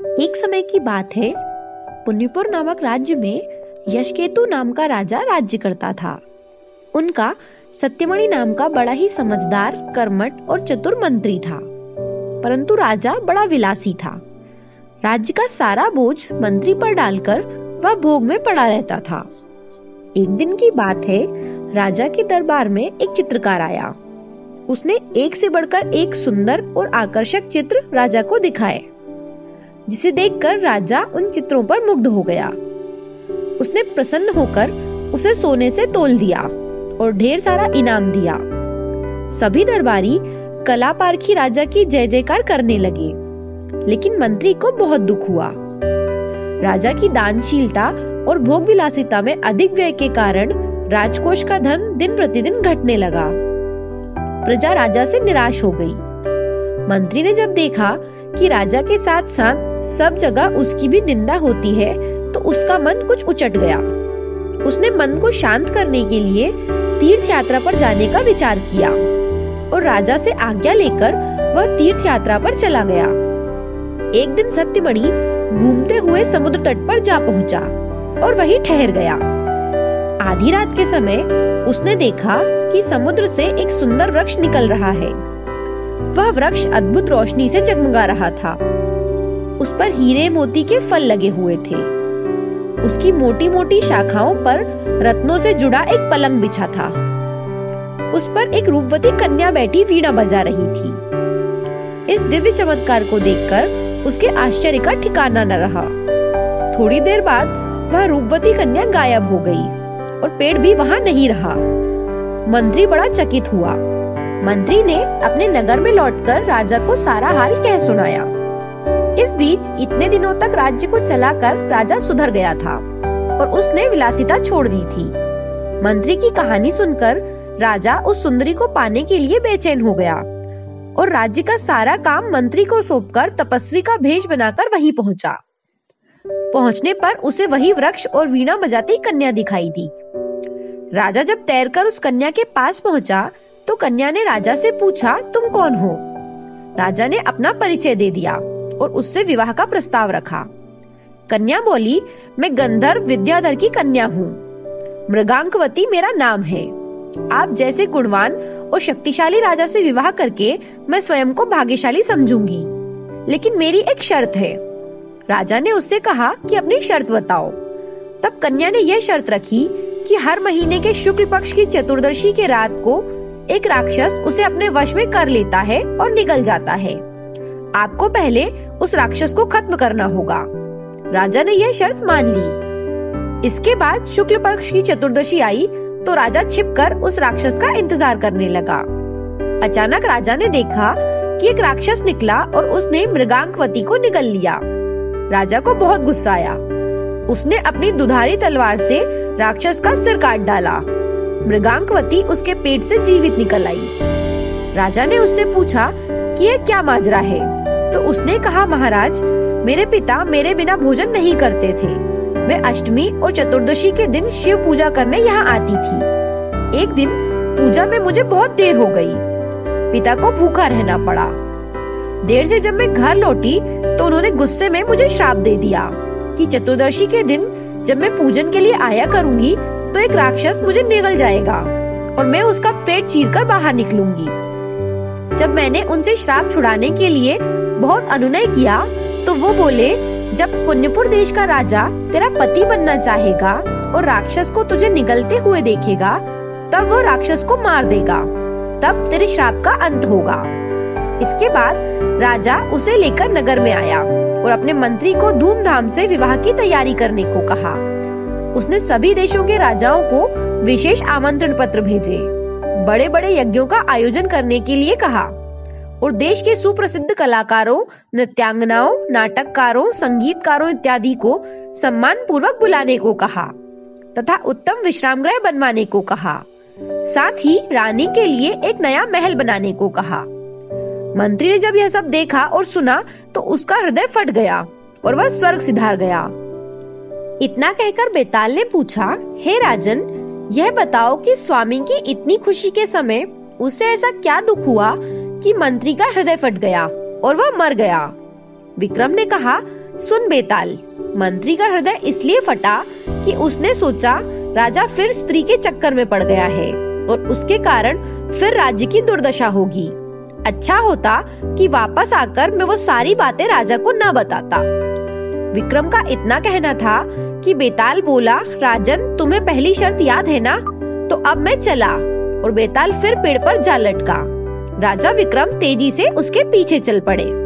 एक समय की बात है, पुण्यपुर नामक राज्य में यशकेतु नाम का राजा राज्य करता था। उनका सत्यमणि नाम का बड़ा ही समझदार, कर्मठ और चतुर मंत्री था। परंतु राजा बड़ा विलासी था। राज्य का सारा बोझ मंत्री पर डालकर वह भोग में पड़ा रहता था। एक दिन की बात है, राजा के दरबार में एक चित्रकार आया। उसने एक से बढ़कर एक सुंदर और आकर्षक चित्र राजा को दिखाए, जिसे देखकर राजा उन चित्रों पर मुग्ध हो गया। उसने प्रसन्न होकर उसे सोने से तौल दिया और ढेर सारा इनाम दिया। सभी दरबारी कला पारखी राजा की जय जयकार करने लगे, लेकिन मंत्री को बहुत दुख हुआ। राजा की दानशीलता और भोग विलासिता में अधिक व्यय के कारण राजकोष का धन दिन प्रतिदिन घटने लगा। प्रजा राजा से निराश हो गई। मंत्री ने जब देखा कि राजा के साथ साथ सब जगह उसकी भी निंदा होती है, तो उसका मन कुछ उचट गया। उसने मन को शांत करने के लिए तीर्थ यात्रा पर जाने का विचार किया और राजा से आज्ञा लेकर वह तीर्थ यात्रा पर चला गया। एक दिन सत्यमणि घूमते हुए समुद्र तट पर जा पहुंचा और वहीं ठहर गया। आधी रात के समय उसने देखा कि समुद्र से एक सुंदर वृक्ष निकल रहा है। वह वृक्ष अद्भुत रोशनी से जगमगा रहा था। उस पर हीरे मोती के फल लगे हुए थे। उसकी मोटी मोटी शाखाओं पर रत्नों से जुड़ा एक पलंग बिछा था। उस पर एक रूपवती कन्या बैठी वीणा बजा रही थी। इस दिव्य चमत्कार को देखकर उसके आश्चर्य का ठिकाना न रहा। थोड़ी देर बाद वह रूपवती कन्या गायब हो गई और पेड़ भी वहां नहीं रहा। मंत्री बड़ा चकित हुआ। मंत्री ने अपने नगर में लौटकर राजा को सारा हाल कह सुनाया। इस बीच इतने दिनों तक राज्य को चलाकर राजा सुधर गया था और उसने विलासिता छोड़ दी थी। मंत्री की कहानी सुनकर राजा उस सुंदरी को पाने के लिए बेचैन हो गया और राज्य का सारा काम मंत्री को सौंपकर तपस्वी का भेष बनाकर वहीं पहुंचा। पहुंचने पर उसे वही वृक्ष और वीणा बजाती कन्या दिखाई दी। राजा जब तैरकर उस कन्या के पास पहुंचा तो कन्या ने राजा से पूछा, तुम कौन हो? राजा ने अपना परिचय दे दिया और उससे विवाह का प्रस्ताव रखा। कन्या बोली, मैं गंधर्व विद्याधर की कन्या हूँ। मृगांकवती मेरा नाम है। आप जैसे गुणवान और शक्तिशाली राजा से विवाह करके मैं स्वयं को भाग्यशाली समझूंगी, लेकिन मेरी एक शर्त है। राजा ने उससे कहा कि अपनी शर्त बताओ। तब कन्या ने यह शर्त रखी कि हर महीने के शुक्ल पक्ष की चतुर्दशी के रात को एक राक्षस उसे अपने वश में कर लेता है और निकल जाता है। आपको पहले उस राक्षस को खत्म करना होगा। राजा ने यह शर्त मान ली। इसके बाद शुक्ल पक्ष की चतुर्दशी आई तो राजा छिपकर उस राक्षस का इंतजार करने लगा। अचानक राजा ने देखा कि एक राक्षस निकला और उसने मृगांकवती को निगल लिया। राजा को बहुत गुस्सा आया। उसने अपनी दुधारी तलवार से राक्षस का सिर काट डाला। मृगांकवती उसके पेट से जीवित निकल आई। राजा ने उससे पूछा कि यह क्या माजरा है? तो उसने कहा, महाराज, मेरे पिता मेरे बिना भोजन नहीं करते थे। मैं अष्टमी और चतुर्दशी के दिन शिव पूजा करने यहाँ आती थी। एक दिन पूजा में मुझे बहुत देर हो गई। पिता को भूखा रहना पड़ा। देर से जब मैं घर लौटी तो उन्होंने गुस्से में मुझे श्राप दे दिया कि चतुर्दशी के दिन जब मैं पूजन के लिए आया करूंगी तो एक राक्षस मुझे निगल जाएगा और मैं उसका पेट चीरकर बाहर निकलूंगी। जब मैंने उनसे श्राप छुड़ाने के लिए बहुत अनुनय किया तो वो बोले, जब पुण्यपुर देश का राजा तेरा पति बनना चाहेगा और राक्षस को तुझे निगलते हुए देखेगा, तब वो राक्षस को मार देगा। तब तेरे श्राप का अंत होगा। इसके बाद राजा उसे लेकर नगर में आया और अपने मंत्री को धूमधाम से विवाह की तैयारी करने को कहा। उसने सभी देशों के राजाओं को विशेष आमंत्रण पत्र भेजे, बड़े बड़े यज्ञों का आयोजन करने के लिए कहा और देश के सुप्रसिद्ध कलाकारों, नृत्यांगनाओं, नाटककारों, संगीतकारों इत्यादि को सम्मान पूर्वक बुलाने को कहा तथा उत्तम विश्राम गृह बनवाने को कहा। साथ ही रानी के लिए एक नया महल बनाने को कहा। मंत्री ने जब यह सब देखा और सुना तो उसका हृदय फट गया और वह स्वर्ग सिधार गया। इतना कहकर बेताल ने पूछा, हे राजन, यह बताओ कि स्वामी की इतनी खुशी के समय उसे ऐसा क्या दुख हुआ कि मंत्री का हृदय फट गया और वह मर गया? विक्रम ने कहा, सुन बेताल, मंत्री का हृदय इसलिए फटा कि उसने सोचा राजा फिर स्त्री के चक्कर में पड़ गया है और उसके कारण फिर राज्य की दुर्दशा होगी। अच्छा होता कि वापस आकर मैं वो सारी बातें राजा को न बताता। विक्रम का इतना कहना था कि बेताल बोला, राजन तुम्हें पहली शर्त याद है ना? तो अब मैं चला। और बेताल फिर पेड़ पर जा लटका। राजा विक्रम तेजी से उसके पीछे चल पड़े।